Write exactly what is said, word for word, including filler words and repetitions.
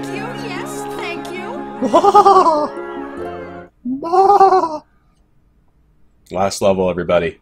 Thank you, yes, thank you. Last level, everybody.